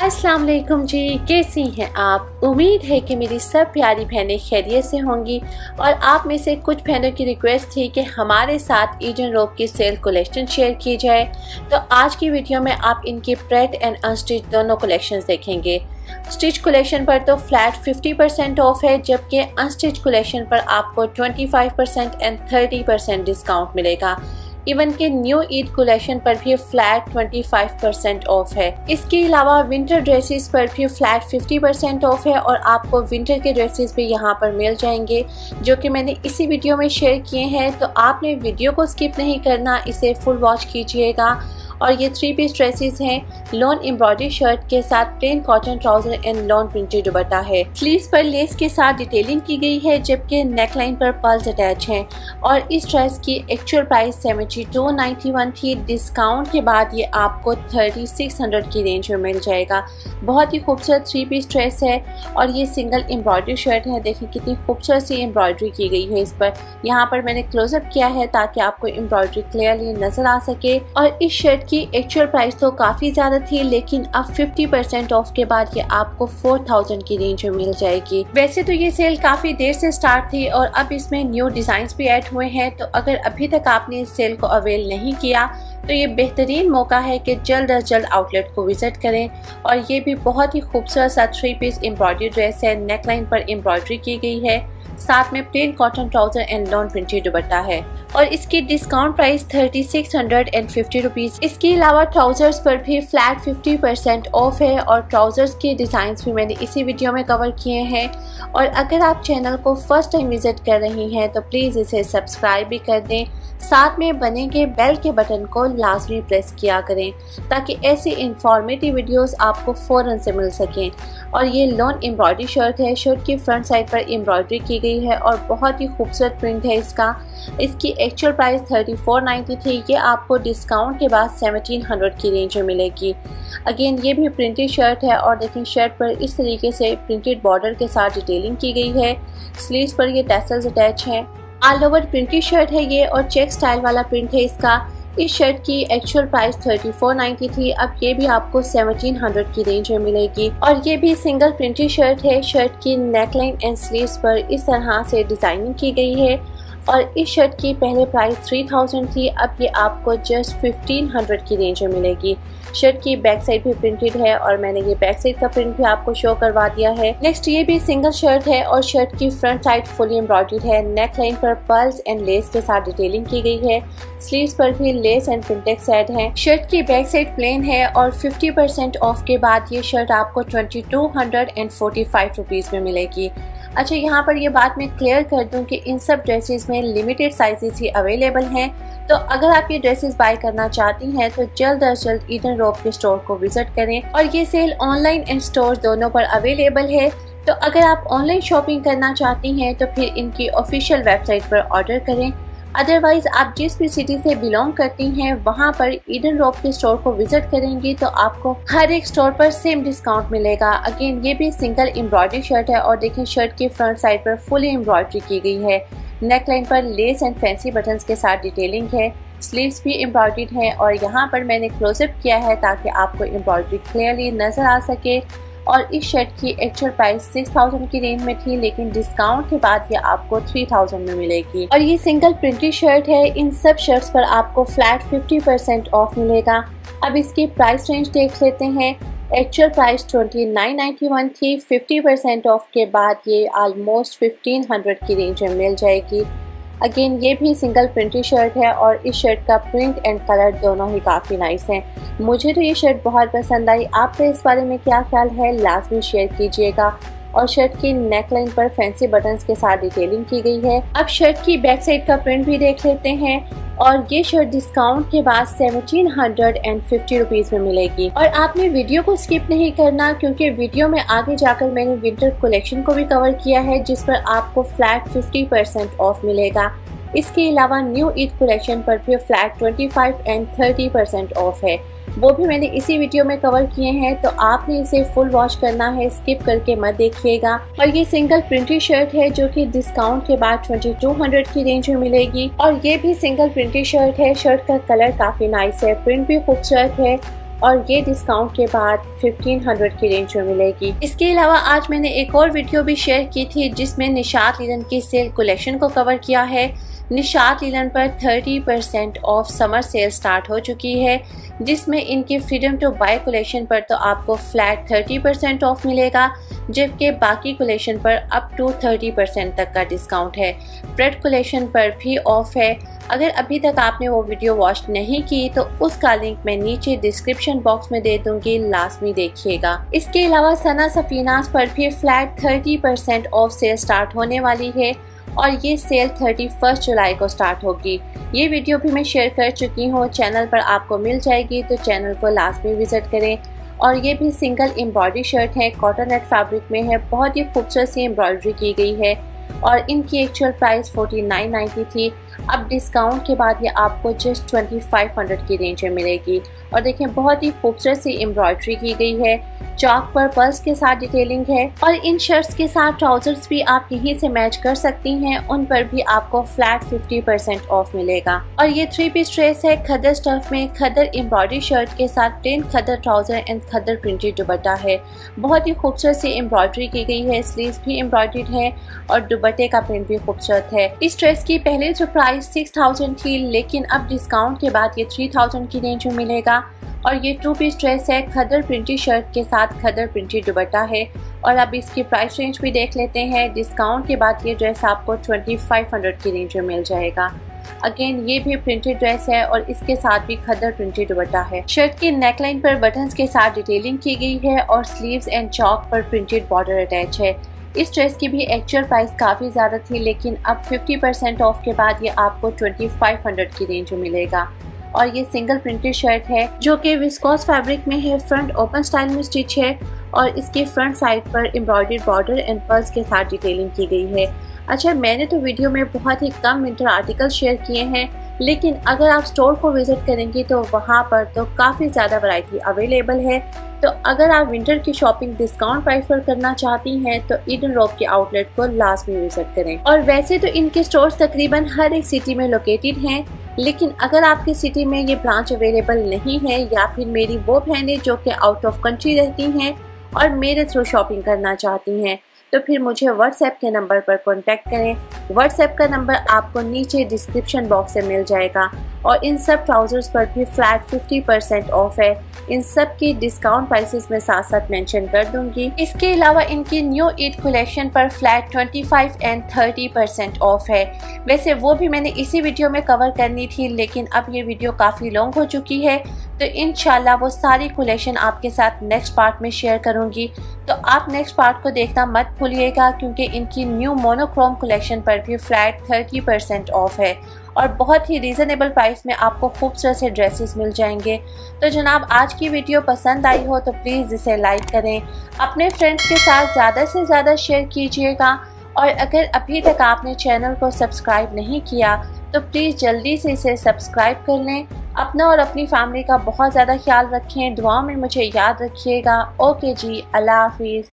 अस्सलाम वालेकुम जी, कैसी हैं आप। उम्मीद है कि मेरी सब प्यारी बहनें खैरियत से होंगी और आप में से कुछ बहनों की रिक्वेस्ट थी कि हमारे साथ ईडन रोब की सेल कलेक्शन शेयर की जाए। तो आज की वीडियो में आप इनकी प्रेट एंड अनस्टिच दोनों कलेक्शंस देखेंगे। स्टिच कलेक्शन पर तो फ्लैट 50% ऑफ है, जबकि अनस्टिच कलेक्शन पर आपको 25% एंड 30% डिस्काउंट मिलेगा। इवन के न्यू ईद कलेक्शन पर भी फ्लैट 25% ऑफ है। इसके अलावा विंटर ड्रेसेस पर भी फ्लैट 50% ऑफ है और आपको विंटर के ड्रेसेस भी यहाँ पर मिल जाएंगे, जो कि मैंने इसी वीडियो में शेयर किए हैं। तो आपने वीडियो को स्किप नहीं करना, इसे फुल वॉच कीजिएगा। और ये 3 पीस ड्रेसेस हैं। लॉन एम्ब्रॉयडरी शर्ट के साथ plain cotton trouser and lawn printed dupatta है। स्लीव्स पर लेस के साथ डिटेलिंग की गई है, जबकि नेकलाइन पर पर्ल्स अटैच हैं। और इस ड्रेस की एक्चुअल प्राइस 7291 थी। डिस्काउंट के बाद ये आपको 3600 की रेंज में मिल जाएगा। बहुत ही खूबसूरत 3 पीस ड्रेस है और ये सिंगल एम्ब्रॉयडरी शर्ट है। देखिए कितनी खूबसूरत सी एम्ब्रॉयडरी की गई है इस पर। यहाँ पर मैंने क्लोजअप किया है ताकि आपको एम्ब्रॉयडरी क्लियरली नजर आ सके। और इस शर्ट की एक्चुअल प्राइस तो काफ़ी ज़्यादा थी, लेकिन अब 50% ऑफ के बाद ये आपको 4000 की रेंज में मिल जाएगी। वैसे तो ये सेल काफ़ी देर से स्टार्ट थी और अब इसमें न्यू डिज़ाइंस भी ऐड हुए हैं। तो अगर अभी तक आपने इस सेल को अवेल नहीं किया तो ये बेहतरीन मौका है कि जल्द अज जल्द आउटलेट को विजिट करें। और ये भी बहुत ही खूबसूरत सा 3 पीस एम्ब्रॉयडरी ड्रेस है। नेकलाइन पर एम्ब्रॉयडरी की गई है, साथ में plain cotton trouser and lawn printed dupatta है और इसकी डिस्काउंट प्राइस 3650 रुपीज़। इसके अलावा ट्राउजर्स पर भी फ्लैट 50% ऑफ है और ट्राउजर्स के डिज़ाइंस भी मैंने इसी वीडियो में कवर किए हैं। और अगर आप चैनल को फर्स्ट टाइम विजिट कर रही हैं तो प्लीज़ इसे सब्सक्राइब भी कर दें, साथ में बने के बेल के बटन को लाजमी प्रेस किया करें ताकि ऐसी इंफॉर्मेटिव वीडियोस आपको फ़ौरन से मिल सकें। और ये लॉन एम्ब्रॉयडरी शर्ट है। शर्ट की फ्रंट साइड पर एम्ब्रॉयडरी की गई है और बहुत ही खूबसूरत प्रिंट है इसका। इसकी एक्चुअल प्राइस 3490 थी। ये आपको डिस्काउंट के बाद 1700 की रेंज में मिलेगी। अगेन ये भी प्रिंटेड शर्ट है और देखिए शर्ट पर इस तरीके से प्रिंटेड बॉर्डर के साथ डिटेलिंग की गई है। स्लीव्स पर ये टैसल्स अटैच हैं। ऑल ओवर प्रिंटेड शर्ट है ये और चेक स्टाइल वाला प्रिंट है इसका। इस शर्ट की एक्चुअल प्राइस 3490 थी। अब ये भी आपको 1700 की रेंज में मिलेगी। और ये भी सिंगल प्रिंटेड शर्ट है। शर्ट की नेकलाइन एंड स्लीव्स पर इस तरह से डिजाइनिंग की गई है और इस शर्ट की पहले प्राइस 3000 थी। अब ये आपको जस्ट 1500 की रेंज में मिलेगी। शर्ट की बैक साइड भी प्रिंटेड है और मैंने ये बैक साइड का प्रिंट भी आपको शो करवा दिया है। नेक्स्ट ये भी सिंगल शर्ट है और शर्ट की फ्रंट साइड फुली एम्ब्रॉयडर्ड है। नेक लाइन पर पर्ल्स एंड लेस के साथ डिटेलिंग की गई है। स्लीव्स पर भी लेस एंड प्रिंटेक्स ऐड है। शर्ट की बैक साइड प्लेन है और 50% ऑफ के बाद ये शर्ट आपको 2245 रुपीज़ में मिलेगी। अच्छा, यहाँ पर ये बात मैं क्लियर कर दूँ कि इन सब ड्रेसेस में लिमिटेड साइजेस ही अवेलेबल हैं। तो अगर आप ये ड्रेसेस बाय करना चाहती हैं तो जल्द अज जल्द ईडन रोब के स्टोर को विजिट करें। और ये सेल ऑनलाइन एंड स्टोर दोनों पर अवेलेबल है। तो अगर आप ऑनलाइन शॉपिंग करना चाहती हैं तो फिर इनकी ऑफिशियल वेबसाइट पर ऑर्डर करें। अदरवाइज आप जिस भी सिटी से बिलोंग करती हैं वहाँ पर ईडन रोब के स्टोर को विजिट करेंगी तो आपको हर एक स्टोर पर सेम डिस्काउंट मिलेगा। अगेन ये भी सिंगल एम्ब्रॉयडरी शर्ट है और देखिए शर्ट की फ्रंट साइड पर फुली एम्ब्रॉयडरी की गई है। नेकलाइन पर लेस एंड फैंसी बटन्स के साथ डिटेलिंग है। स्लीव्स भी एम्ब्रॉयडर्ड है और यहाँ पर मैंने क्लोजअप किया है ताकि आपको एम्ब्रॉयडरी क्लियरली नजर आ सके। और इस शर्ट की एक्चुअल प्राइस 6000 की रेंज में थी, लेकिन डिस्काउंट के बाद ये आपको 3000 में मिलेगी। और ये सिंगल प्रिंटेड शर्ट है। इन सब शर्ट्स पर आपको फ्लैट 50% ऑफ मिलेगा। अब इसकी प्राइस रेंज देख लेते हैं। एक्चुअल प्राइस 2991 थी। 50% ऑफ के बाद ये ऑलमोस्ट 1500 की रेंज में मिल जाएगी। अगेन ये भी सिंगल प्रिंटेड शर्ट है और इस शर्ट का प्रिंट एंड कलर दोनों ही काफ़ी नाइस हैं। मुझे तो ये शर्ट बहुत पसंद आई। आपका इस बारे में क्या ख्याल है, लाजमी शेयर कीजिएगा। और शर्ट की नेकलाइन पर फैंसी बटन्स के साथ डिटेलिंग की गई है। अब शर्ट की बैक साइड का प्रिंट भी देख लेते हैं। और ये शर्ट डिस्काउंट के बाद 1750 रुपीज़ में मिलेगी। और आपने वीडियो को स्किप नहीं करना क्योंकि वीडियो में आगे जाकर मैंने विंटर कलेक्शन को भी कवर किया है जिस पर आपको फ्लैट 50% ऑफ मिलेगा। इसके अलावा न्यू ईद कलेक्शन पर भी फ्लैट 25 एंड 30% ऑफ है, वो भी मैंने इसी वीडियो में कवर किए हैं। तो आपने इसे फुल वॉच करना है, स्किप करके मत देखिएगा। और ये सिंगल प्रिंटेड शर्ट है जो कि डिस्काउंट के बाद 2200 की रेंज में मिलेगी। और ये भी सिंगल प्रिंटेड शर्ट है। शर्ट का कलर काफ़ी नाइस है, प्रिंट भी खूबसूरत है और ये डिस्काउंट के बाद 1500 की रेंज में मिलेगी। इसके अलावा आज मैंने एक और वीडियो भी शेयर की थी जिसमें निशात लिनन की सेल कलेक्शन को कवर किया है। निशात लिनन पर 30% ऑफ समर सेल स्टार्ट हो चुकी है, जिसमें इनकी फ्रीडम टू बाय कलेक्शन पर तो आपको फ्लैट 30% ऑफ मिलेगा, जबकि बाकी कलेक्शन पर अप टू 30% तक का डिस्काउंट है। ब्रेड कलेक्शन पर भी ऑफ है। अगर अभी तक आपने वो वीडियो वॉच नहीं की तो उसका लिंक मैं नीचे डिस्क्रिप्शन बॉक्स में दे दूंगी, लाजमी देखिएगा। इसके अलावा सना सफीनास पर भी फ्लैट 30% ऑफ सेल स्टार्ट होने वाली है और ये सेल 31 जुलाई को स्टार्ट होगी। ये वीडियो भी मैं शेयर कर चुकी हूँ, चैनल पर आपको मिल जाएगी, तो चैनल को लाजमी विजिट करें। और ये भी सिंगल एम्ब्रॉयडरी शर्ट है, कॉटन नेट फैब्रिक में है, बहुत ही खूबसूरत सी एम्ब्रॉयडरी की गई है और इनकी एक्चुअल प्राइस 4990 थी। अब डिस्काउंट के बाद ये आपको जस्ट 2500 की रेंज में मिलेगी। और देखें बहुत ही खूबसूरत सी एम्ब्रॉयडरी की गई है, चॉक पर पर्ल्स के साथ डिटेलिंग है और इन शर्ट्स के साथ ट्राउजर्स भी आप यहीं से मैच कर सकती हैं, उन पर भी आपको फ्लैट 50% ऑफ मिलेगा। और ये 3 पीस ड्रेस है खद्दर स्टफ में, खद्दर एम्ब्रॉयडरी शर्ट के साथ plain khaddar trouser and khaddar printed dupatta है। बहुत ही खूबसूरत सी एम्ब्रॉयडरी की गई है, स्लीव्स भी एम्ब्रॉयडर्ड है और दुपट्टे का प्रिंट भी खूबसूरत है। इस ड्रेस की पहले जो प्राइस 6000 थी, लेकिन अब डिस्काउंट के बाद ये 3000 की रेंज में मिलेगा। और ये 2 पीस ड्रेस है, खद्दर प्रिंटेड शर्ट के साथ खद्दर प्रिंटेड दुपट्टा है। और अब इसकी प्राइस रेंज भी देख लेते हैं। डिस्काउंट के बाद ये ड्रेस आपको 2500 की रेंज में मिल जाएगा। अगेन ये भी प्रिंटेड ड्रेस है और इसके साथ भी खद्दर प्रिंटेड दुपट्टा है। शर्ट की नेकलाइन पर बटन्स के साथ डिटेलिंग की गई है और स्लीव्स एंड चॉक पर प्रिंटेड बॉर्डर अटैच है। इस ड्रेस की भी एक्चुअल प्राइस काफ़ी ज़्यादा थी, लेकिन अब 50% ऑफ के बाद ये आपको 2500 की रेंज में मिलेगा। और ये सिंगल प्रिंटेड शर्ट है जो कि विस्कोस फैब्रिक में है, फ्रंट ओपन स्टाइल में स्टिच है और इसके फ्रंट साइड पर एम्ब्रॉयडर्ड बॉर्डर एंड पर्ल्स के साथ डिटेलिंग की गई है। अच्छा, मैंने तो वीडियो में बहुत ही कम विंटर आर्टिकल शेयर किए हैं, लेकिन अगर आप स्टोर को विजिट करेंगे तो वहाँ पर तो काफ़ी ज़्यादा वैरायटी अवेलेबल है। तो अगर आप विंटर की शॉपिंग डिस्काउंट प्राइस पर करना चाहती हैं तो ईडन रोप के आउटलेट को लाजमी विजिट करें। और वैसे तो इनके स्टोर्स तकरीबन हर एक सिटी में लोकेटेड हैं, लेकिन अगर आपकी सिटी में ये ब्रांच अवेलेबल नहीं है या फिर मेरी वो बहनें जो कि आउट ऑफ कंट्री रहती हैं और मेरे थ्रू शॉपिंग करना चाहती हैं, तो फिर मुझे व्हाट्सएप के नंबर पर कांटेक्ट करें। व्हाट्सएप का नंबर आपको नीचे डिस्क्रिप्शन बॉक्स में मिल जाएगा। और इन सब ट्राउजर्स पर भी फ्लैट 50% ऑफ है। इन सब की डिस्काउंट प्राइसेस में साथ साथ मेंशन कर दूंगी। इसके अलावा इनकी न्यू ईद कलेक्शन पर फ्लैट 25 एंड 30% ऑफ है। वैसे वो भी मैंने इसी वीडियो में कवर करनी थी, लेकिन अब ये वीडियो काफ़ी लॉन्ग हो चुकी है, तो इंशाल्लाह वो सारी कलेक्शन आपके साथ नेक्स्ट पार्ट में शेयर करूंगी। तो आप नेक्स्ट पार्ट को देखना मत भूलिएगा, क्योंकि इनकी न्यू मोनोक्रोम कलेक्शन पर भी फ्लैट 30% ऑफ है और बहुत ही रीज़नेबल प्राइस में आपको खूबसूरत से ड्रेसेस मिल जाएंगे। तो जनाब, आज की वीडियो पसंद आई हो तो प्लीज़ इसे लाइक करें, अपने फ्रेंड्स के साथ ज़्यादा से ज़्यादा शेयर कीजिएगा। और अगर अभी तक आपने चैनल को सब्सक्राइब नहीं किया तो प्लीज़ जल्दी से इसे सब्सक्राइब कर लें। अपना और अपनी फैमिली का बहुत ज़्यादा ख्याल रखें, दुआ में मुझे याद रखिएगा। ओके जी, अल्लाह हाफिज़।